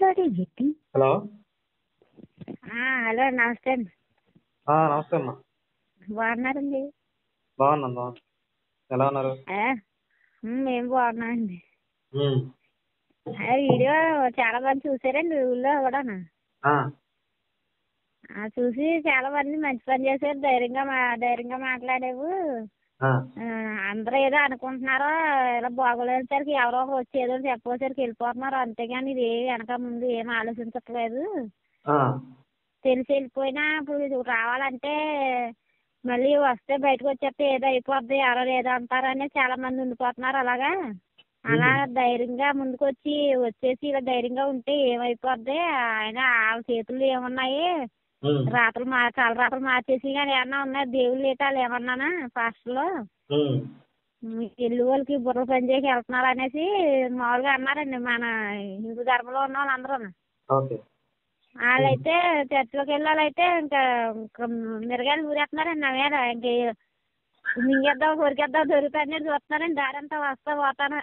Hello hello నమస్తే అండి. నమస్తే అమ్మా. బాగున్నారండి? బాగున్నాను. ఎలా ఉన్నారు? మేము బాగున్నామండి. ఉమ్. వీడియో చాలా మంది చూసారండి ఊళ్ళో కూడా. ఆ, చూసి చాలా మంది మంచి పని చేశారు, ధైర్యంగా మాట్లాడావు. ఆ, అందరూ ఏదో అనుకుంటున్నారో ఇలా బాగోలేసరికి ఎవరో ఒకరు వచ్చి ఏదో చెప్పేసరికి వెళ్ళిపోతున్నారు, అంతేగాని ఇది వెనక ముందు ఏం ఆలోచించట్లేదు. ఆ, తెలిసి వెళ్ళిపోయినా ఇప్పుడు ఇది రావాలంటే మళ్ళీ వస్తే బయటకు వచ్చేస్తే ఏదో అయిపోద్ది, ఎవరో ఏదో అంటారని చాలా మంది ఉండిపోతున్నారు. అలాగా అలా ధైర్యంగా ముందుకు వచ్చేసి ఇలా ధైర్యంగా ఉంటే ఏమైపోద్ది, ఆయన వాళ్ళ చేతుల్లో ఏమున్నాయి, ఉమ్, చాలా రాత్రులు మార్చేసి కానీ ఏమన్నా ఉన్నాయి దేవుళ్ళు ఏటాలు ఏమన్నానా పాస్టర్లో ఉమ్, ఇల్లు వాళ్ళకి బుర్ర పని చేసి వెళ్తున్నారు అనేసి మామూలుగా అన్నారండి మన హిందూ ధర్మంలో ఉన్న వాళ్ళందరూ. ఓకే. వాళ్ళైతే చర్చిలోకి వెళ్ళి వాళ్ళైతే ఇంకా మిరగాయలు ఊరేస్తున్నారండి నా మీద. ఇంక మింగేద్దాం కొరికేద్దాం దొరుకుతాయని చూస్తున్నారండి, దారంతా వస్తా పోతాను.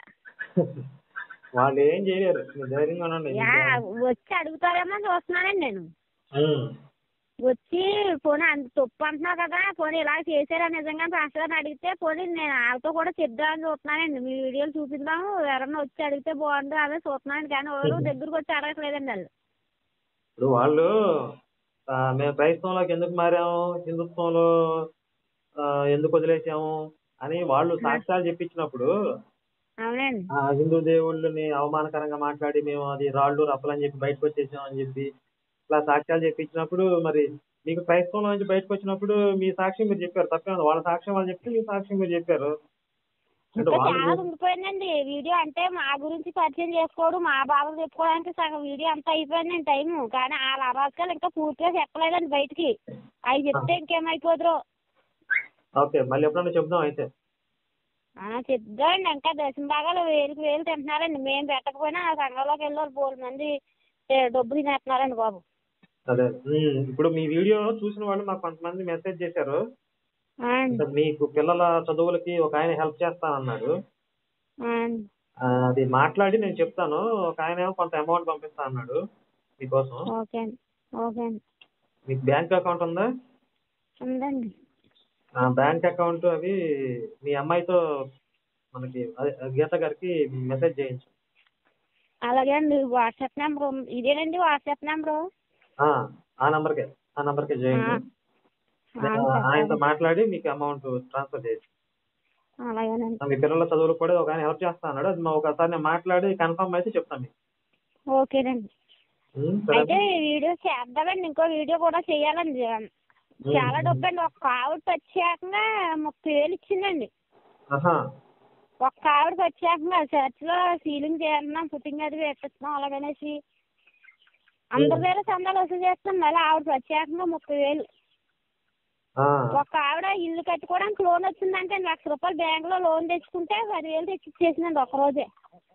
వాళ్ళు ఏం చేయలేరు, మీరు ధైర్యంగా ఉండండి. వచ్చి అడుగుతారేమో చూస్తున్నానండి నేను. ఉమ్, వచ్చి పోనీ అంత తప్పు అంటున్నావు కదా, పోనీ ఇలా చేశారా నిజంగా పాస్టర్ గారిని అడిగితే పోనీ నేను వాళ్ళతో కూడా చెప్దామని చూస్తున్నానండి. మీ వీడియోలు చూపిద్దాము, ఎవరన్నా వచ్చి అడిగితే బాగుండు అదే చూస్తున్నానండి. కానీ ఎవరు దగ్గరకు వచ్చి అడగట్లేదండి వాళ్ళు. ఇప్పుడు వాళ్ళు మేము క్రైస్తవంలోకి ఎందుకు మారాము, హిందుత్వంలో ఎందుకు వదిలేసాము అని వాళ్ళు సాక్ష్యాలు చెప్పించినప్పుడు అవునండి. హిందూ దేవుళ్ళని అవమానకరంగా మాట్లాడి మేము అది రాళ్ళు రప్పలని చెప్పి బయటకు వచ్చేసాం అని చెప్పి ఇలా సాక్ష్యాలు చెప్పించినప్పుడు, మరి మీకు క్రైస్తవంలో నుంచి బయటకు వచ్చినప్పుడు మీ సాక్ష్యం మీరు చెప్పారు, తప్పేమో. వాళ్ళ సాక్ష్యం వాళ్ళు చెప్తే మీ సాక్ష్యం మీరు చెప్పారు. అంటే ఇంకా వాళ్ళు చాలా ఉండిపోయిందండి వీడియో. అంటే మా గురించి పరిచయం చేసుకోవడం, మా బాధలు చెప్పుకోవడానికి సగం వీడియో అంతా అయిపోయిందండి టైము. కానీ వాళ్ళ అరాజకాలు ఇంకా పూర్తిగా చెప్పలేదండి బయటికి. అవి చెప్తే ఇంకేమైపోదురో. ఓకే, మళ్ళీ ఎప్పుడన్నా చెప్దాం అయితే. చెప్దామండి. ఇంకా దశమ భాగాలు వేలకు వేలు తింటున్నారండి. మేము పెట్టకపోయినా ఆ సంఘంలోకి వెళ్ళి వాళ్ళు 4 మంది డబ్బులు తినేస్తున్నారండి బాబు. అదే ఇప్పుడు మీ వీడియో చూసిన వాళ్ళు మాకు కొంతమంది మెసేజ్ చేశారు. అంటే మీకు పిల్లల చదువులకి ఒక ఆయన హెల్ప్ చేస్తానన్నాడు. అది మాట్లాడి నేను చెప్తాను. ఒక ఆయన ఏమో కొంత అమౌంట్ పంపిస్తా అన్నాడు మీకోసం. ఓకే అండి. ఓకే అండి. మీకు బ్యాంక్ అకౌంట్ ఉందా? ఉందండి. బ్యాంక్ అకౌంట్ అవి మీ అమ్మాయితో మనకి గీత గారికి మెసేజ్ చేయించు. అలాగే అండి. వాట్సాప్ నెంబర్ ఇదేనండి వాట్సాప్ నెంబరు. ఆ నంబర్కే చేయండి. ఆయనతో మాట్లాడి మీకు అమౌంట్ ట్రాన్స్ఫర్ చేయొచ్చు. అలాగేనండి. మీ పిల్లల చదువులకు కూడా ఒక ఆయన హెల్ప్ చేస్తా అన్నాడు. అది ఒకసారి నేను మాట్లాడి కన్ఫర్మ్ అయితే చెప్తాను మీకు. ఓకేనండి. అయితే వీడియో చేద్దామండి. ఇంకో వీడియో కూడా చేయాలండి. చాలా డబ్బు అండి. ఒక ఆవిడ ప్రత్యేకంగా 30,000 ఇచ్చిందండి. ఒక ఆవిడ ప్రత్యేకంగా చర్చిలో సీలింగ్ చేస్తున్నాం, పుట్టింగ్ అది పెట్టిస్తున్నాం అలాగనేసి అందరి దగ్గర చందాలు వసూలు చేస్తున్నాం. మళ్ళీ ఆవిడ ప్రత్యేకంగా 30,000. ఒక ఆవిడ ఇల్లు కట్టుకోవడానికి లోన్ వచ్చిందంటే ₹1,00,000 బ్యాంక్ లో లోన్ తెచ్చుకుంటే 10,000 తెచ్చి ఇచ్చేసిందండి ఒక్కరోజే.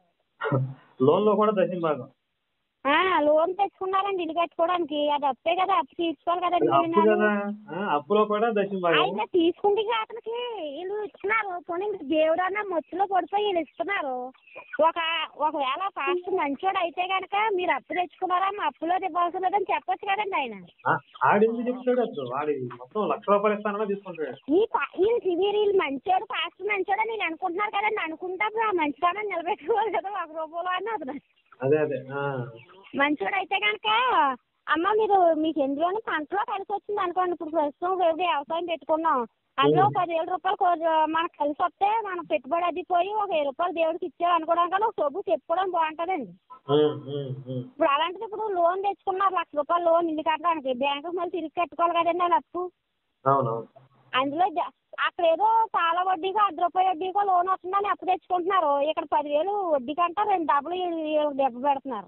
లోన్ లో కూడా దశమ భాగం లోన్ తెచ్చుకున్నారండి ఇల్లు కట్టుకోవడానికి. అది అప్పే కదా, అప్పు తీసుకోవాలి కదండి. అప్పులో కూడా దశమ భాగం అయితే తీసుకుంటే అతనికి వీళ్ళు ఇస్తున్నారు. పోనీ దేవుడు అన్న మొత్తులో పడిపోయి వీళ్ళు ఇస్తున్నారు. ఒకవేళ ఫాస్ట్ మంచోడు అయితే కనుక మీరు అప్పు తెచ్చుకున్నారా, మా అప్పులో ఇవ్వాల్సిన లేదని చెప్పొచ్చు కదండి ఆయన. ఆడింది చెప్తాడు. అప్పుడు వాడి మొత్తం ₹1,00,000 ఇస్తానో తీసుకుంటాడు. వీళ్ళు మంచోడు ఫాస్ట్ మంచోడు అని నేను అనుకుంటున్నారు కదండి. అనుకుంటా ఆ మంచితనం నిలబెట్టుకోవాలి కదా ₹1 అని అతను. అదే మంచోడు అయితే కనుక అమ్మ మీకు ఎందులోని పంటలో కలిసి వచ్చింది అనుకోండి. ఇప్పుడు ప్రస్తుతం వ్యవసాయం పెట్టుకున్నాం, అందులో ₹10,000 మనకు కలిసి వస్తే మన పెట్టుబడి అది పోయి ఒక ₹1,000 దేవుడికి ఇచ్చారు అనుకోవడం కన్నా ఒక సొబ్బు చెప్పుకోవడం బాగుంటదండి. ఇప్పుడు అలాంటిది ఇప్పుడు లోన్ తెచ్చుకున్నారు ₹1,00,000 లోన్ ఇల్లు కట్టడానికి. బ్యాంకు మళ్ళీ తిరిగి కట్టుకోవాలి కదండి వాళ్ళ అప్పు. అందులో అక్కడ ఏదో చాలా వడ్డీకో ₹10 వడ్డీకో లోన్ వస్తుందని అప్పు తెచ్చుకుంటున్నారు. ఇక్కడ 10,000 వడ్డీ కంటే 2 డబ్బులు దెబ్బ పెడుతున్నారు.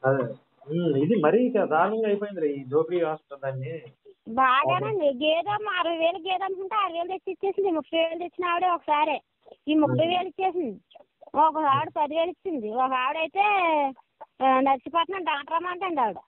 ఇది మరీ దారుణంగా అయిపోయింది ఈ దోపిడీ వ్యవస్థ. దాన్ని బాగానండి. గేదె 60,000 గేదె అనుకుంటే 6,000 తెచ్చి ఇచ్చేసింది. 30,000 తెచ్చిన ఆవిడే ఒకసారి ఈ 30,000 ఇచ్చేసింది. ఒక ఆవిడ 10,000 ఇచ్చింది. ఒక ఆవిడైతే నర్సీపట్నం డాక్టర్ అమ్మ అంటండి ఆవిడ.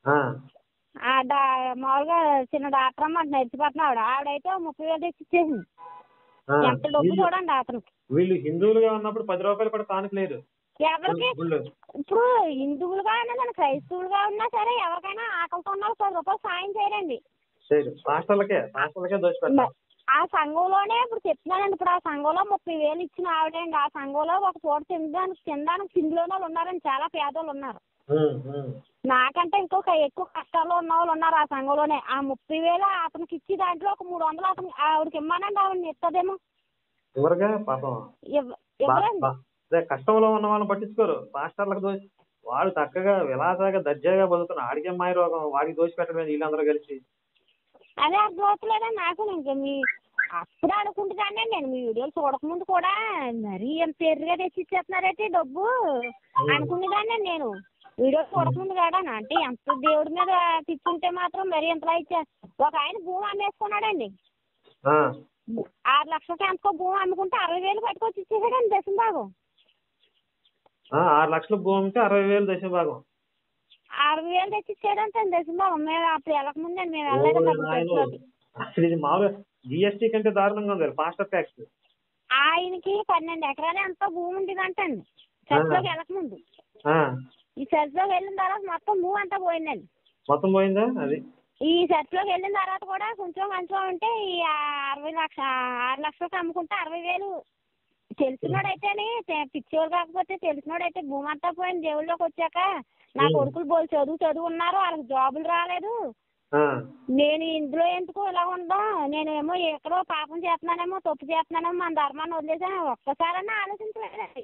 మామూలుగా చిన్న డాక్టర్ అమ్మ అంటే నర్సీపట్నం ఆవిడైతే 30,000 తెచ్చి ఇచ్చేసింది. ఎంత డబ్బు చూడండి అతనికి. వీళ్ళు హిందువులుగా ఉన్నప్పుడు ₹10 కూడా కానుకలేదు. ఎవరికి ఇప్పుడు హిందువులుగా ఉన్నా క్రైస్తవులుగా ఉన్నా సరే ఎవరికైనా ఆకలితో ఉన్న 10 రూపాయలు సాయం చేయరండి. ఆ సంఘంలోనే ఇప్పుడు చెప్తున్నానండి, ఇప్పుడు ఆ సంఘంలో 30,000 ఇచ్చిన ఆవిడండి, ఆ సంఘంలో ఒక పూట తినడానికి సింధులోనే వాళ్ళు ఉన్నారండి, చాలా పేదోళ్ళు ఉన్నారు. నాకంటే ఇంకొక ఎక్కువ కష్టాల్లో ఉన్న వాళ్ళు ఉన్నారు ఆ సంఘంలోనే. ఆ 30,000 అతనికి ఇచ్చి దాంట్లో ఒక 300 అతను ఆవిడకి ఇమ్మానండి, ఆవిడని ఇస్తుందేమో. కష్టంలో ఉన్న వాళ్ళని పట్టించుకోరు. పాస్టర్లకు వాడు చక్కగా విలాసాగా దర్జాగా బతుకుతున్న ఆడికి మాయ రోగం, వాడికి దోషి పెట్టడం వీళ్ళందరూ కలిసి. అదే అర్థం అవుతలేదండి నాకు. ఇంకా మీ అప్పుడు అనుకుంటున్నానే నేను మీ వీడియోలు చూడకముందు కూడా మరీ ఎంత ఎర్రగా తెచ్చిచ్చేస్తున్నారైతే డబ్బు అనుకునేదాన్ని నేను. వీడియో చూడకముందు కాడా అంటే ఎంత దేవుడి మీద తిప్పుంటే మాత్రం మరీ ఎంతలా ఇచ్చా. ఒక ఆయన భూమి అమ్మేసుకున్నాడండి, 6 లక్షలకి ఎంతకో భూమి అమ్ముకుంటే 60,000 పట్టుకొచ్చి ఇచ్చేసాడండి దశంభాగం. 6 లక్షల భూమి అంటే 60,000 దశంభాగం. 60,000 తెచ్చి ఇచ్చాడంటే దశంభాగం. మేము అప్పుడు వెళ్ళకముందండి, మేము వెళ్ళలేదండి. ఇది మామూలుగా జిఎస్టీ కంటే దారుణంగా ఉంది పాస్టర్ ట్యాక్స్. ఆయనకి 12 ఎకరాలు ఎంతో భూమి ఉండేదంటండి చర్చిలోకి వెళ్ళకముందు. ఈ చర్చిలోకి వెళ్ళిన తర్వాత మొత్తం భూమి అంతా పోయిందండి. మొత్తం పోయిందా? అది ఈ చర్చిలోకి వెళ్ళిన తర్వాత కూడా కొంచెం ఉంటే ఈ 6 లక్షలకు అమ్ముకుంటే 60,000. తెలిసినోడైతేనే పిచ్చోడు కాకపోతే తెలిసినోడైతే భూమి అంతా పోయింది. దేవుళ్ళలోకి వచ్చాక నా కొడుకులు బోల్ చదువు ఉన్నారు, వాళ్ళకి జాబులు రాలేదు, నేను ఇందులో ఎందుకు ఇలా ఉందాం, నేనేమో ఎక్కడో పాపం చేస్తున్నానేమో తప్పు చేస్తున్నానేమో మన ధర్మాన్ని వదిలేసాను ఒక్కసారన్నా ఆలోచించలేదండి.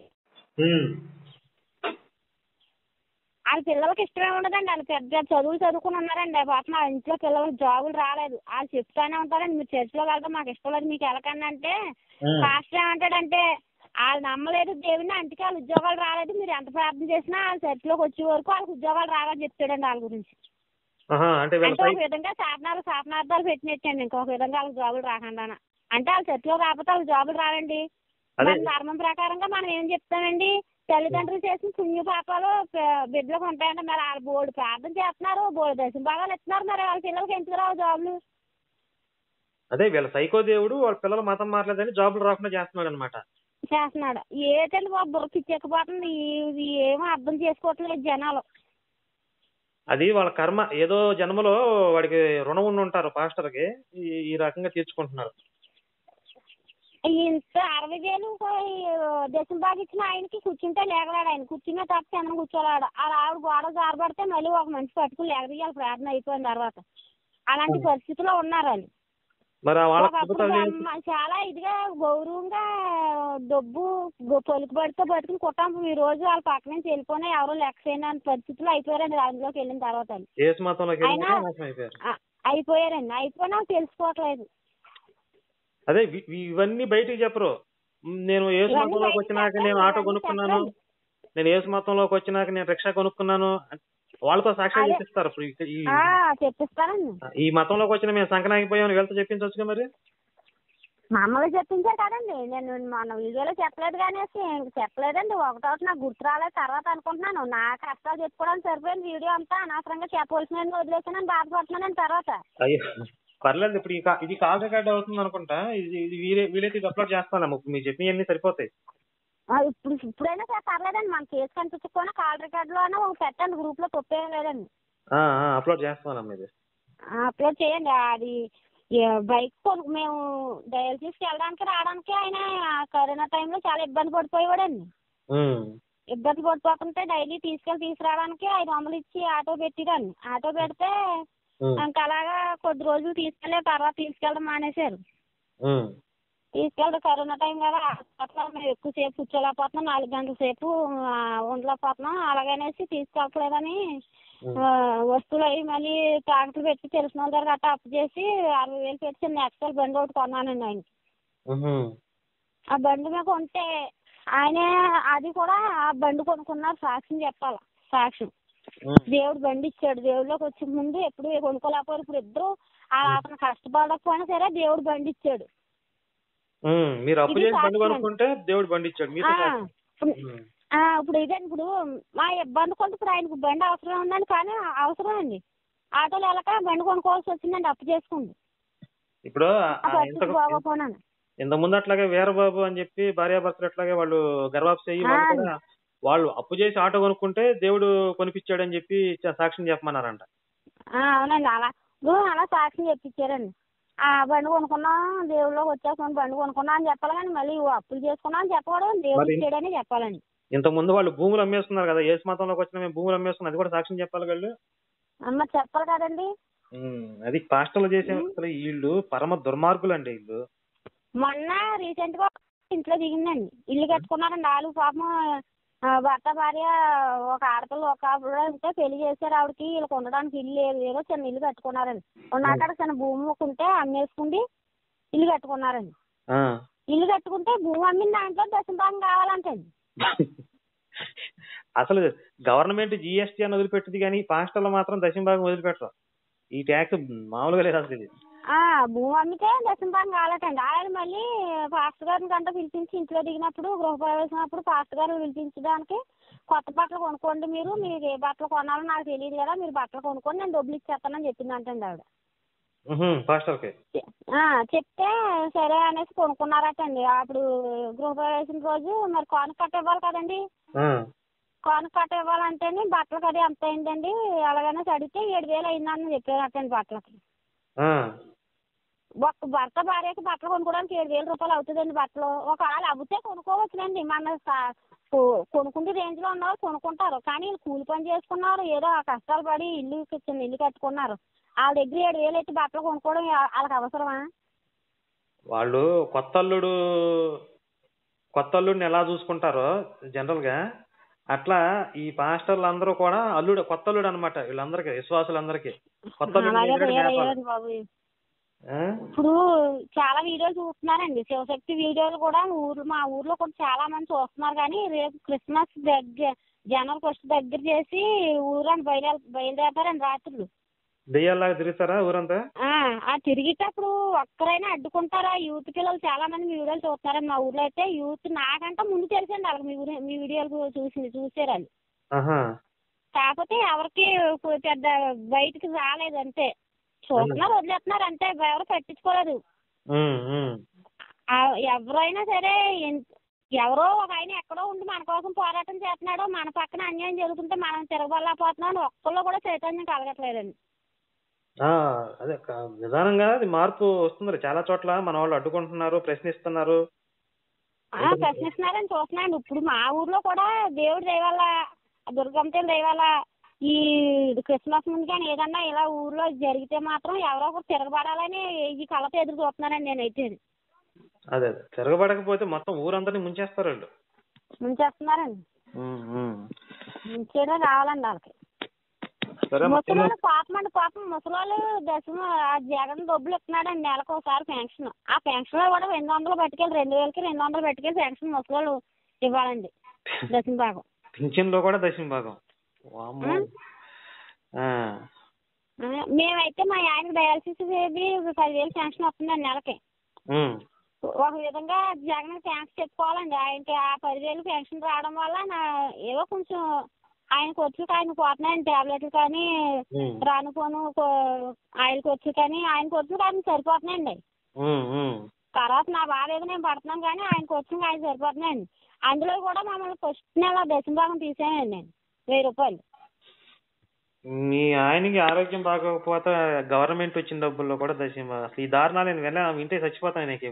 వాళ్ళ పిల్లలకి ఇష్టమే ఉండదండి, వాళ్ళు పెద్ద చదువులు చదువుకుని ఉన్నారండి. పాపం మా ఇంట్లో పిల్లలకి జాబులు రాలేదు, వాళ్ళు చెప్తానే ఉంటారండి మీరు చర్చిలోకి వెళ్తే మాకు ఇష్టం లేదు మీకు వెళ్ళకండి అంటే పాస్టర్ ఏమంటాడంటే వాళ్ళు నమ్మలేదు దేవుడిని, అందుకే వాళ్ళ ఉద్యోగాలు రాలేదు, మీరు ఎంత ప్రార్థన చేసినా వాళ్ళు చర్చిలోకి వచ్చే వరకు వాళ్ళకి ఉద్యోగాలు రావని చెప్తాడండి వాళ్ళ గురించి. అంటే ఒక విధంగా శాపనార్థాలు పెట్టినట్టండి, ఇంకొక విధంగా వాళ్ళకి జాబులు రాకుండా. అంటే వాళ్ళు చర్చిలో కాకపోతే వాళ్ళకి జాబులు రావండి. మన ధర్మం ప్రకారంగా మనం ఏం చెప్తామండి, తల్లిదండ్రులు చేసిన పుణ్య పాపాలు బిడ్డలకు ఉంటాయండి. మరి వాళ్ళు బోర్డు ప్రార్థన చేస్తున్నారు, బోర్డు దశంభాగాలు ఇస్తున్నారు, మరి వాళ్ళ పిల్లలకి ఎందుకు రావు జాబులు? అదే వీళ్ళ సైకో దేవుడు వాళ్ళ పిల్లలు మతం మారలేదని జాబులు రాకుండా చేస్తున్నాడు అనమాట. చేస్తున్నాడు. ఏదండి బాబు బుర్ర పిచ్చెక్కిపోతుంది, ఇది ఏమో అర్థం చేసుకోవట్లేదు జనాలు. అది వాళ్ళ కర్మ, ఏదో జన్మలో వాడికి రుణం ఉండి ఉంటారు పాస్టర్కి, ఈ రకంగా తీర్చుకుంటున్నారు. ఇంత 60,000 దశంభాగం ఇచ్చిన ఆయనకి కూర్చుంటే లేగలాడు, ఆయన కూర్చున్న తప్ప కింద కూర్చోలాడు. అలా ఆవిడ గోడ జారబడితే మళ్ళీ ఒక మనిషి పట్టుకుని లేగదీయాలి ప్రార్థన అయిపోయిన తర్వాత. అలాంటి పరిస్థితిలో ఉన్నారు వాళ్ళు. చాలా ఇదిగా గౌరవంగా డబ్బు పలుకుబడితో బతుకుని కుటుంబం ఈ రోజు వాళ్ళ పక్క నుంచి వెళ్ళిపోయినా ఎవరో లెక్క చేయని పరిస్థితులు అయిపోయారండి. అందులోకి వెళ్ళిన తర్వాత అయిపోయారండి, అయిపోయినా తెలుసుకోవట్లేదు. అదే ఇవన్నీ బయటికి చెప్పరు. నేను యేసు మతంలోకి వచ్చినాక నేను ఆటో కొనుక్కున్నాను, నేను యేసు మతంలోకి వచ్చినాక నేను రిక్షా కొనుక్కున్నాను, వాళ్ళతో సాక్ష్యం చెప్పిస్తారు. ఈ మతంలోకి వచ్చిన మేము సంకనాగిపోయామని వీళ్ళతో చెప్పించవచ్చుగా మరి. మమ్మల్ని చెప్పించారు కదండి, నేను మన వీడియోలో చెప్పలేదు కానీ చెప్పలేదండి. ఒకటోటి నాకు గుర్తు రాలేదు, తర్వాత అనుకుంటున్నాను నా కష్టాలు చెప్పుకోవడానికి సరిపోయింది. వీడియో అంతా అనవసరంగా చెప్పవలసిన వదిలేసానని బాధపడుతున్నాను తర్వాత. పర్లేదు, ఇప్పుడు ఇది కాల్ రికార్డ్ అవుతుంది అనుకుంటా, ఇది వీలైతే ఇది అప్లోడ్ చేస్తాను, మీరు చెప్పినవన్నీ సరిపోతాయి. ఇప్పుడైనా పర్లేదండి, మన కేసు కనిపించకపోయినా కాల్ రికార్డ్ లోనే ఒక పెట్టండి, గ్రూప్ లో తప్పేం లేదండి. అప్లోడ్ చేస్తాను, అప్లోడ్ చేయండి. అది బైక్ మేము డయాలసిస్కి వెళ్ళడానికి రావడానికి ఆయన కరోనా టైంలో చాలా ఇబ్బంది పడిపోయేవాడండి. ఇబ్బంది పడిపోతుంటే డైలీ తీసుకురావడానికి 500 ఇచ్చి ఆటో పెట్టిరండి. ఆటో పెడితే ఇంకా అలాగా కొద్ది రోజులు తీసుకెళ్లే తర్వాత తీసుకెళ్ళడం మానేశారు. తీసుకెళ్ళడం కరోనా టైం కదా, మేము ఎక్కువసేపు కూర్చోలేకపోతున్నాం, 4 గంటల సేపు ఉండలేకపోతున్నాం, అలాగనేసి తీసుకెళ్ళలేదని వస్తువులు అవి మళ్ళీ ట్రాక్టర్ పెట్టి తెలిసిన వాళ్ళ దగ్గర గట్రా అప్పు చేసి 60,000 పెట్టి చిన్న ఎక్సెల్ బండి ఒకటి కొన్నానండి ఆయనకి. ఆ బండి మీద కొంటే ఆయనే అది కూడా ఆ బండి కొనుక్కున్నారు, సాక్ష్యం చెప్పాలి. సాక్ష్యం దేవుడు బండి ఇచ్చాడు, దేవుడిలోకి వచ్చే ముందు ఎప్పుడు కొనుక్కోలేకపోయారు. ఇప్పుడు ఇద్దరు అతను కష్టపడకపోయినా సరే దేవుడు బండి ఇచ్చాడు. మీరు అప్పు చేసి బండి కొనుక్కుంటే దేవుడు బండి ఇచ్చాడు. ఇప్పుడు ఇదే ఇప్పుడు మా ఇబ్బంది కొంత ఇప్పుడు ఆయనకు బండి అవసరం ఉందండి, కానీ అవసరం అండి ఆటోలు వెళ్ళక బండి కొనుక్కోవాల్సి వచ్చిందండి అప్పు చేసుకుంది. ఇప్పుడు ఇంత ముందు అట్లాగే వీరబాబు అని చెప్పి భార్యాభర్తలు అట్లాగే వాళ్ళు గర్వాప్స్ అయ్యి వాళ్ళు అప్పు చేసి ఆటో కొనుక్కుంటే దేవుడు కొనిపించాడని చెప్పి సాక్ష్యం చెప్పమన్నారంట. అవునండి. అలా సాక్ష్యం చెప్పించారండి. బండి కొనుక్కున్నాం, దేవుళ్ళలోకి వచ్చేసుకుని బండి కొనుక్కున్నా అని చెప్పాలి, కానీ మళ్ళీ అప్పులు చేసుకున్నా అని చెప్పకూడదు, దేవుడు ఇచ్చాడని చెప్పాలండి. ఇంతకుముందు వాళ్ళు భూములు అమ్మేస్తున్నారు కదా, యేసు మతంలోకి వచ్చిన మేము భూములు అమ్మేస్తున్నాం, అది కూడా సాక్ష్యం చెప్పాలి వాళ్ళు. మరి చెప్పాలి కదండి. అది పాస్టర్లు చేసే వీళ్ళు పరమ దుర్మార్గులు అండి వీళ్ళు. మొన్న రీసెంట్ గా ఇంట్లో దిగిందండి, ఇల్లు కట్టుకున్నారండి వాళ్ళు. పాపం భర్త భార్య, ఒక ఆడపిల్ల ఒక ఆవిడ ఉంటే పెళ్లి చేశారు ఆవిడకి. వీళ్ళకి ఉండడానికి ఇల్లు లేదు, ఏదో చిన్న ఇల్లు కట్టుకున్నారండి. ఉన్నాక చిన్న భూమి ఉంటే అమ్మేసుకుండి ఇల్లు కట్టుకున్నారండి. ఇల్లు కట్టుకుంటే భూమి అమ్మిన దాంట్లో దశంభాగం కావాలంటండి. అసలు గవర్నమెంట్ జిఎస్టీ అని వదిలిపెట్టింది, కానీ పాస్టర్లు మాత్రం దశంభాగం వదిలిపెట్టరు. ఈ ట్యాక్స్ మామూలుగా లేదు అసలు ఇది. భూమి అమ్మితే దశంభాగం కావాలటండి. ఆయన మళ్ళీ పాస్టర్ గారిని గంట పిలిపించి ఇంట్లో దిగినప్పుడు, గృహప్రవేశం అప్పుడు పాస్టర్ గారిని పిలిపించడానికి, కొత్త బట్టలు కొనుక్కోండి, మీకు ఏ బట్టలు కొనాలో నాకు తెలియదు కదా, మీరు బట్టలు కొనుక్కోండి, నేను డబ్బులు ఇచ్చేస్తానని చెప్పిందంటండి ఆవిడ. చెప్తే సరే అనేసి కొనుక్కున్నారటండి. అప్పుడు గృహప్రవేశం రోజు మరి కానుక కట్ట ఇవ్వాలి కదండి. కానుక కట్ట ఇవ్వాలంటేనే బట్టలకి అది ఎంత అయిందండి అలాగనే అడిగితే 7,000 అయిందని చెప్పారటండి బట్టలకి. ఒక్క భర్త భార్యకి బట్టలు కొనుక్కోవడానికి 7,000 రూపాయలు అవుతుందండి బట్టలు. ఒకవేళ అవ్వితే కొనుక్కోవచ్చునండి, మన కొనుక్కుంటే రేంజ్ లో ఉన్నవారు కొనుక్కుంటారు, కానీ కూలి పని చేసుకున్నారు, ఏదో కష్టాలు పడి ఇల్లు కట్టుకున్నారు. వాళ్ళ దగ్గర 7,000 ఎత్తి బట్టలు కొనుక్కోవడం వాళ్ళకి అవసరమా? వాళ్ళు కొత్త అల్లుడిని ఎలా చూసుకుంటారో జనరల్ గా, అట్లా ఈ పాస్టర్లు అందరూ కూడా కొత్త అల్లుడు అనమాట వీళ్ళందరికీ, విశ్వాసులందరికీ కొత్త అల్లుడు. ఇప్పుడు చాలా వీడియోలు చూస్తున్నారండి, శివశక్తి వీడియోలు కూడా మా ఊర్లో కూడా చాలా మంది చూస్తున్నారు. కానీ రేపు క్రిస్మస్ జనవరి 1 దగ్గర చేసి ఊరంతా బయలుదేరతారండి రాత్రులు. దెయ్యాల్లాగా తిరుగుతారా ఊరంతా? తిరిగేటప్పుడు ఒక్కరైనా అడ్డుకుంటారా? యూత్ పిల్లలు చాలా మంది మీ వీడియోలు చూస్తున్నారండి. మా ఊర్లో అయితే యూత్ నాకంటే ముందు తెలిసండి వాళ్ళకి మీ వీడియోలు చూసారండి. కాకపోతే ఎవరికి పెద్ద బయటికి రాలేదు, అంతే. చూస్తున్నారు, వదిలేస్తున్నారు, అంతే. ఎవరు పట్టించుకోలేదు. ఎవరైనా సరే, ఎవరో ఒక ఆయన ఎక్కడో ఉండి మన కోసం పోరాటం చేస్తున్నాడో, మన పక్కన అన్యాయం జరుగుతుంటే మనం తిరగబడలేకపోతున్నాం, ఒక్కళ్ళు కూడా చైతన్యం కలగట్లేదండి. అదే నిదానంగా అది మార్పు వస్తుంది. చాలా చోట్ల మన వాళ్ళు అడ్డుకుంటున్నారు, ప్రశ్నిస్తున్నారని చూస్తున్నాండి. ఇప్పుడు మా ఊర్లో కూడా దేవుడి దయవల్ల, దుర్గమ్మ దయవల్ల ఈ క్రిస్మస్ ముందు కానీ ఏదన్నా ఇలా ఊర్లో జరిగితే మాత్రం ఎవరో ఒకరు తిరగబడాలని ఈ కళ్ళతో ఎదురు చూస్తున్నానండి నేనైతే. అదే తిరగబడకపోతే మొత్తం ఊరందరినీ ముంచేస్తారు వాళ్ళు. ముంచేస్తున్నారండి, ముంచేయడం రావాలండి వాళ్ళకి. ముసలి పాపం ముసలి జగన్ డబ్బులు ఇస్తున్నాడండి నెలకు ఒకసారి పెన్షన్. ఆ పెన్షన్ లో కూడా 200 పట్టుకెళ్ళి 2,000కి 200 పట్టుకెళ్ళి పెన్షన్ ముసలి ఇవ్వాలండి, దశంభాగం. పింఛన్ లో కూడా దశంభాగం. మేమైతే మా ఆయనకి డయాలసిస్ 10,000 పెన్షన్ వస్తుందండి నెలకి. ఒక విధంగా జగన్ థ్యాంక్స్ చెప్పుకోవాలండి. ఆయనకి ఆ 10,000 పెన్షన్ రావడం వల్ల ఏదో కొంచెం ఆయన ఖర్చులు ఆయన పోతున్నాయండి. టాబ్లెట్లు కానీ రానుపోను ఆయిల్ ఖర్చు కానీ ఆయన ఖర్చులు ఆయన సరిపోతున్నాయండి. తర్వాత నా బాధ ఏదో నేను పడుతున్నాను, కానీ ఆయన ఖర్చులు ఆయన సరిపోతున్నాయండి. అందులో కూడా మమ్మల్ని ఫస్ట్ నెల దశంభాగం తీసేయండి నేను 1,000 రూపాయలు. మీ ఆయనకి ఆరోగ్యం బాగోకపోతే గవర్నమెంట్ వచ్చిన డబ్బుల్లో కూడా దశంభాగం. అసలు ఈ దారుణాలు నేను వింటే చచ్చిపోతాను. నీకు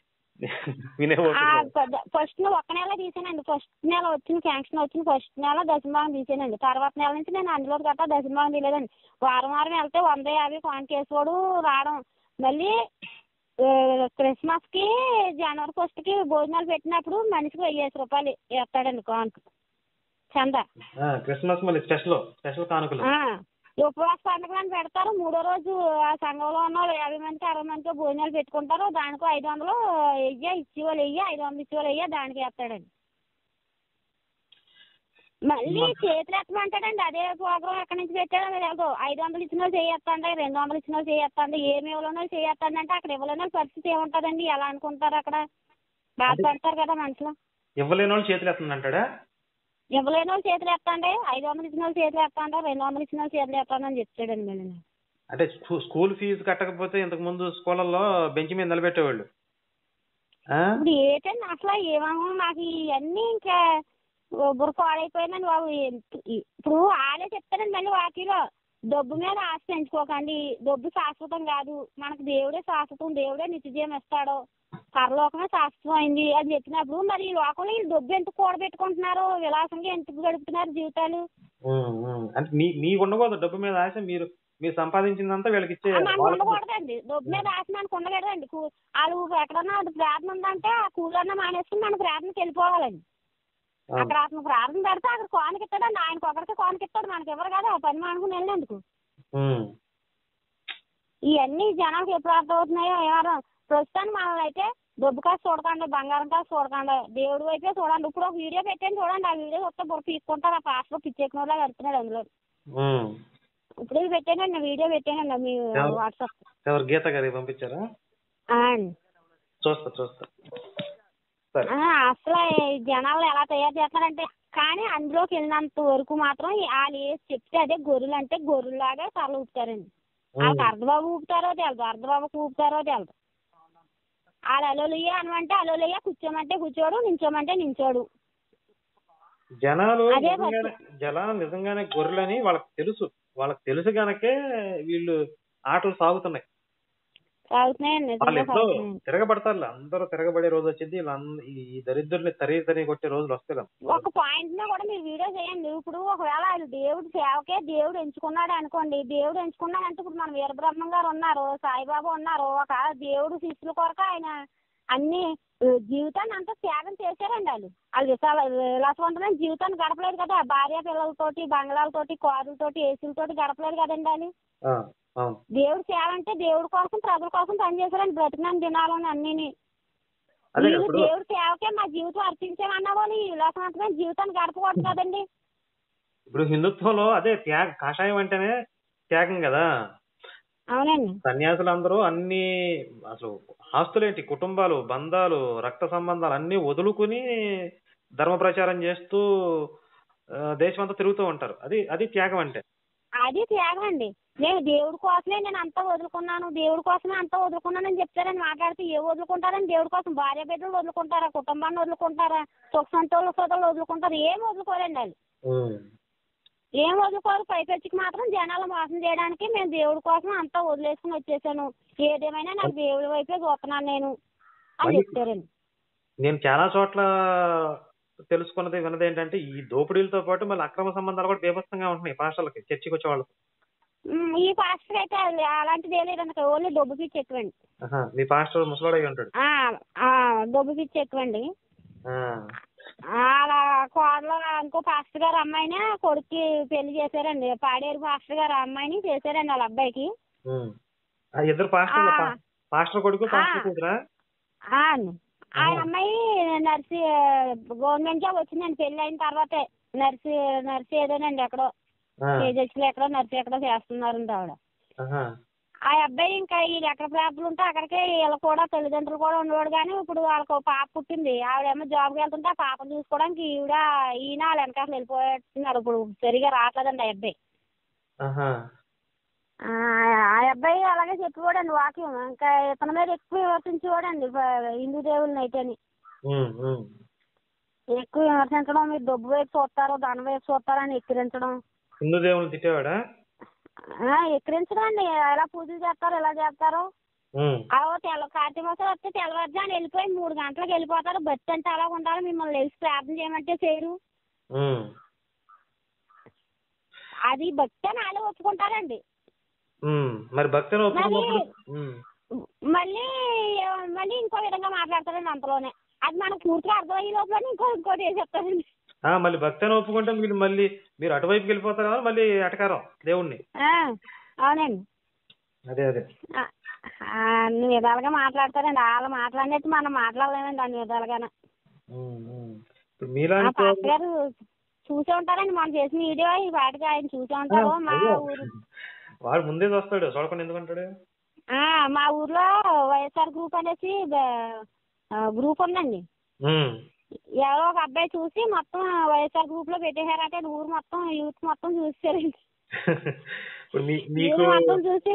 ఫస్ట్ ఒక్క నెల తీసానండి. ఫస్ట్ నెల వచ్చిన శాంక్షన్ వచ్చిన ఫస్ట్ నెల దశంభాగం తీసానండి. తర్వాత నెల నుంచి నేను అందులో గట్టా దశంభాగం తీయలేదండి. వారం వెళ్తే 150 కానుక వేసుకోవడం రావడం. మళ్ళీ క్రిస్మస్ కి జనవరి 1కి భోజనాలు పెట్టినప్పుడు మనిషికి 1,000 రూపాయలు వేస్తాడండి కానుక చందా. క్రిస్మస్ మళ్ళీ స్పెషల్ కానుకలు. ఉపవాస పండుగలను పెడతారు. 3వ రోజు ఆ సంఘంలో ఉన్న 50 మందికి 60 మందికి భోజనాలు పెట్టుకుంటారు. దానికి 500 ఇచ్చేవాళ్ళు 500 ఇచ్చేవాళ్ళు దానికి వేస్తాడండి. మళ్ళీ చేతులు ఎత్తమంటాడండి. అదే ప్రోగ్రాం ఎక్కడి నుంచి పెట్టాడో తెలియదు. 500 ఇచ్చిన వాళ్ళు చేయేస్తాండి, 200 ఇచ్చిన వాళ్ళు చేయేస్తాండి, ఏమి ఇవ్వలేనో చేయేస్తాండి అంటే అక్కడ ఇవ్వలేని పరిస్థితి ఏముంటదండి? ఎలా అనుకుంటారు? అక్కడ బాధపడతారు కదా మనుషులు. ఇవ్వలేని వాళ్ళు చేతులు ఎత్తంటాడా? ఇవ్వలేని వాళ్ళు చేతులు ఎత్తండి, 500 ఇచ్చిన వాళ్ళు చేతులు ఎత్తండి, 200 ఇచ్చిన వాళ్ళు చేతులు ఎత్తండి అని చెప్తాడండి. మళ్ళీ అంటే స్కూల్ ఫీజు కట్టకపోతే ఇంతకు ముందు స్కూళ్ళల్లో బెంచ్ మీద నిలబెట్టేవాళ్ళు. ఇప్పుడు ఏంటండి అసలు ఏమో నాకు ఇవన్నీ ఇంకా బుర్ర పాడైపోయిందండి బాబు. ఇప్పుడు వాళ్ళే చెప్తారండి మళ్ళీ వాకిలో, డబ్బు మీద ఆశ పెంచుకోకండి, డబ్బు శాశ్వతం కాదు, మనకు దేవుడే శాశ్వతం, దేవుడే నిత్యజీవం ఇస్తాడు, పరలోకమే శాశ్వతం అయింది అని చెప్పినప్పుడు మరి ఈ లోకంలో ఈ డబ్బు ఎందుకు కూడబెట్టుకుంటున్నారు, విలాసంగా ఎందుకు గడుపుతున్నారు జీవితాలు? అంటే మీకు ఉండకూడదు డబ్బు మీద ఆశ, మీరు సంపాదించిందంతా వీళ్ళకి ఇచ్చే. మనకు ఉండకూడదండి డబ్బు మీద ఆశ, మనకు ఉండకూడదండి. వాళ్ళు ఎక్కడన్నా ప్రార్థన ఉందంటే ఆ కూలన్నా మానేసుకుని మన ప్రార్థనకి వెళ్ళిపోవాలండి. అక్కడ అతను ప్రార్థన పెడితే అక్కడ కోనకిస్తాడండి, ఆయనకు ఒకరికి కోనకిస్తాడు, మనకి ఎవరు కదా పని మానుకుని వెళ్ళినందుకు. ఇవన్నీ జనాలకు ఎప్పుడు అర్థమవుతున్నాయో ఏమో. ప్రస్తుతానికి మనల్ని అయితే డబ్బు కాసు చూడకండి, బంగారం కాసు చూడకండి, దేవుడి వైపే చూడండి. ఇప్పుడు ఒక వీడియో పెట్టాను చూడండి, ఆ వీడియో వస్తే బుర్ర తీసుకుంటారు, ఆ పాస్టర్ పిచ్చెక్కినోళ్ళ కడుతున్నాడు అందులో. ఇప్పుడు పెట్టానండి, వీడియో పెట్టానండి మీ వాట్సాప్. ఎవరు గీత గారికి పంపించారా? చూస్తా. అసలు జనాలు ఎలా తయారు చేస్తున్నారంటే, కానీ అందులోకి వెళ్ళినంత వరకు మాత్రం వాళ్ళు ఏది చెప్తే అదే గొర్రెలు అంటే గొర్రెలాగా తరలు ఊపుతారండి. వాళ్ళకి అర్ధబాబు ఊపుతారో తెలదు, అర్ధబాబుకి ఊపుతారో తెలదు. వాళ్ళు అలోలయ్య అనమంటే అలోలయ్య, కూర్చోమంటే కూర్చోడు, నించోమంటే నించోడు. జనాలు నిజంగానే గొర్రెలని వాళ్ళకి తెలుసు గనకే వీళ్ళు ఆటలు సాగుతున్నాయి. తిరగబడతారు, అందరూ తిరగబడే రోజు వచ్చింది. ఈ దరిద్రుల్ని తరి కొట్టే రోజులు వస్తాయి. ఒక పాయింట్ లో కూడా మీరు వీడియో చేయండి. ఇప్పుడు ఒకవేళ దేవుడు సేవకే దేవుడు ఎంచుకున్నాడు అనుకోండి, దేవుడు ఎంచుకున్నాడంటే ఇప్పుడు మన వీరబ్రహ్మం గారు ఉన్నారు, సాయిబాబా ఉన్నారు, ఒక దేవుడు శిష్యుల కొరకు ఆయన అన్ని జీవితాన్ని అంతా త్యాగం చేశారండి. వాళ్ళు విలాసవంతమైన జీవితాన్ని గడపలేదు కదా, భార్య పిల్లలతోటి, బంగ్లాలతోటి, కారులతోటి, ఏసీలతోటి గడపలేదు కదండి వాళ్ళు. దేవుడు సేవ అంటే దేవుడి కోసం, ప్రజల కోసం పనిచేశారండి బ్రతికిన దినాలని అన్నిని. దేవుడి సేవకే మా జీవితం అర్పించామన్నా వాళ్ళు ఈ విలాసవంతమైన జీవితాన్ని గడపకూడదు కదండి. ఇప్పుడు హిందుత్వంలో అదే కాషాయం అంటేనే త్యాగం కదా. అవునండి. సన్యాసులందరూ అన్ని అసలు ఆస్తులేంటి, కుటుంబాలు, బంధాలు, రక్త సంబంధాలు అన్ని వదులుకుని ధర్మ ప్రచారం చేస్తూ దేశమంతా తిరుగుతూ ఉంటారు. అది త్యాగం అంటే. అది త్యాగం అండి. నేను దేవుడి కోసమే నేను అంతా వదులుకున్నాను, దేవుడి కోసమే అంతా వదులుకున్నానని చెప్తారని మాట్లాడితే ఏ వదులుకుంటారని? దేవుడి కోసం భార్య బిడ్డలు వదులుకుంటారా, కుటుంబాన్ని వదులుకుంటారా, సుఖ సంతోషాలు వదులుకుంటారు? ఏం వదులుకోరండి వాళ్ళు, ఏం వదులుకోరు. పైపెచ్చికి మాత్రం జనాలు మోసం చేయడానికి మేము దేవుడి కోసం అంతా వదిలేసుకుని వచ్చేసాను, ఏదేమైనా నాకు దేవుడి వైపే చూస్తున్నాను నేను అని చెప్తారండి. నేను చాలా చోట్ల విన్నది ఏంటంటే ఈ దోపిడీలతో పాటు మళ్ళీ అక్రమ సంబంధాలు కూడా బీభత్సంగా ఉంటున్నాయి పాస్టర్లకి, చర్చికి వచ్చే వాళ్ళకి. ఈ పాస్టర్ అయితే అలాంటిది ఏం లేదండి, ఓన్లీ డబ్బు పిచ్చి ఎక్కువండి. మీ పాస్టర్ ముసలాడై ఉంటాడు. డబ్బు పిచ్చి ఎక్కువండి. అలా కోడలో ఇంకో పాస్టర్ గారు అమ్మాయిని కొడుక్కి పెళ్లి చేశారండి, పాడేరు పాస్టర్ గారు అమ్మాయిని చేశారండి వాళ్ళ అబ్బాయికి. ఇద్దరు పాస్టర్ కొడుకు పాస్టర్ కూతురా? ఆ అమ్మాయి నర్సి గవర్నమెంట్ జాబ్ వచ్చిందండి పెళ్లి అయిన తర్వాతే. నర్సి ఏదోనండి ఎక్కడో కేజెస్లో ఎక్కడో నర్సి ఎక్కడో చేస్తున్నారండి ఆవిడ. ఆ అబ్బాయి ఇంకా వీళ్ళు ఎక్కడ ప్రాబ్లం ఉంటే అక్కడికే వీళ్ళు కూడా తల్లిదండ్రులు కూడా ఉండేవాడు. కానీ ఇప్పుడు వాళ్ళకు పాప పుట్టింది, ఆవిడేమో జాబ్కి వెళ్తుంటే ఆ పాపను చూసుకోవడానికి ఈయన వాళ్ళ వెనకాల వెళ్ళిపోతున్నారు. ఇప్పుడు సరిగా రావట్లేదండి ఆ అబ్బాయి. ఆ అబ్బాయి అలాగే చెప్పేవాడండి వాక్యం, ఇంకా ఇతని మీద ఎక్కువ విమర్శించేవాడండి హిందూ దేవుళ్ళని అయితేని. ఎక్కువ విమర్శించడం, మీరు డబ్బు వైపు చూస్తారు, ధనం వైపు చూస్తారని ఎక్కిరించడం. హిందూ దేవుళ్ళని తిట్టేవాడా? ఎక్కిరించడం అండి, ఎలా పూజలు చేస్తారు, ఎలా చేస్తారు. కార్తీక మాసం వస్తే తెల్లవారుజామున వెళ్ళిపోయి 3 గంటలకు వెళ్ళిపోతారు. భక్తి అంటే అలా ఉండాలి, మిమ్మల్ని తెలిసి ప్రార్థన చేయమంటే చేయరు. అది భక్తి అని వాళ్ళు ఒప్పుకుంటారండి. మరి భక్తిని మళ్ళీ ఇంకో విధంగా మాట్లాడతారండి అంతలోనే. అది మనకు పూర్తిగా అర్థమయ్యే లోపల ఇంకోటి చెప్తారండి. మళ్ళీ భక్తిని ఒప్పుకుంటే మీరు అటువైపుకి వెళ్ళిపోతారా, మళ్ళీ అటకారం దేవుణ్ణి. అవునండి. అదే అన్ని విధాలుగా మాట్లాడతారండి. వాళ్ళు మాట్లాడినట్టు మనం మాట్లాడలేమండి అన్ని విధాలుగానే. పాస్టర్ గారు చూసే ఉంటారండి మనం చేసిన వీడియో, ఈ వాటికి ఆయన చూసే ఉంటారు. మా ఊరు వాడు ముందే వస్తాడు, చూడకుండా ఎందుకంటాడు. మా ఊర్లో వైఎస్ఆర్ గ్రూప్ అనేసి గ్రూప్ ఉందండి. ఎవరో ఒక అబ్బాయి చూసి మొత్తం వైఎస్ఆర్ గ్రూప్ లో పెట్టేశారంటే ఊరు మొత్తం యూత్ మొత్తం చూసారండి. మొత్తం చూసి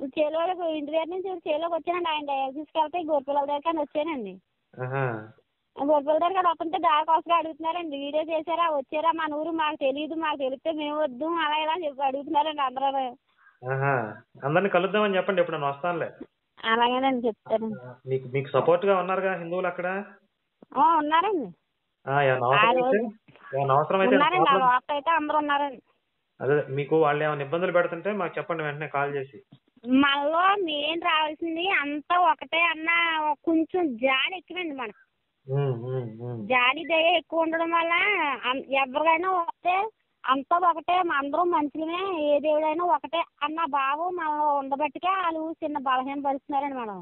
చేలోకి ఇంటి దగ్గర నుంచి చేలోకి వచ్చానండి. ఆయన తీసుకెళ్తే గోపిల్లల దగ్గర వచ్చానండి. గొప్పల దగ్గర వస్తుంటే దారి కోసం అడుగుతున్నారండి, వీడియో చేశారా, వచ్చారా, మన ఊరు మాకు తెలియదు, మాకు తెలిస్తే మేము వద్దు అలా ఇలా చెప్పి అడుగుతున్నారండి అందరూ. అందరిని కలుద్దామని చెప్పండి, ఎప్పుడు నేను వస్తానులే. అలాగేనండి చెప్తానండి. మీకు మీకు సపోర్ట్ గా ఉన్నారుగా హిందువులు అక్కడ? ఉన్నారండి, అవసరం అయితే ఉన్నారండి, ఆ లోపల అయితే అందరూ ఉన్నారండి. అదే మీకు వాళ్ళు ఏమైనా ఇబ్బందులు పెడుతుంటే మాకు చెప్పండి వెంటనే కాల్ చేసి. మనలో మెయిన్ రావాల్సింది అంతా ఒకటే అన్న కొంచెం జాలి ఎక్కువండి మనకు. జాలి దయ ఎక్కువ ఉండడం వల్ల ఎవరికైనా ఒకటే, అంతా ఒకటే, అందరం మనుషులమే, ఏ దేవుడైనా ఒకటే అన్న భావం మనం ఉండబట్టికే వాళ్ళు చిన్న బలహీన పరుస్తున్నారండి మనం.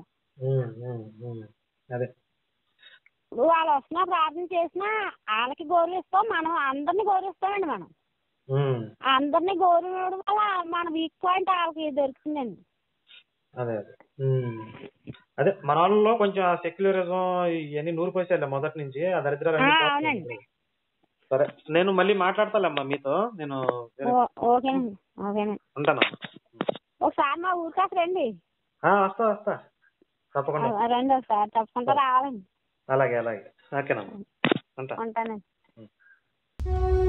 అదే ఇప్పుడు వాళ్ళు వస్తున్నా ప్రార్థన చేసినా వాళ్ళకి గౌరవిస్తాం, మనం అందరినీ గౌరవిస్తామండి. మనం అందరినీ గౌరవించడం వల్ల మన వీక్ పాయింట్ వాళ్ళకి దొరుకుతుందండి. అదే అదే మన వాళ్ళలో కొంచెం సెక్యులరిజం ఇవన్నీ నూరిపోసారులే మొదటి నుంచి, ఆ దరిద్రాలు. సరే నేను మళ్ళీ మాట్లాడతాలేమ్మా మీతో. నేను ఓకేనండి, ఓకేనండి, ఉంటాను. ఒకసారి మా ఊరికి రండి. వస్తా తప్పకుండా రండి, ఒకసారి తప్పకుండా రావాలండి. అలాగే ఓకేనమ్మా, ఉంటానండి.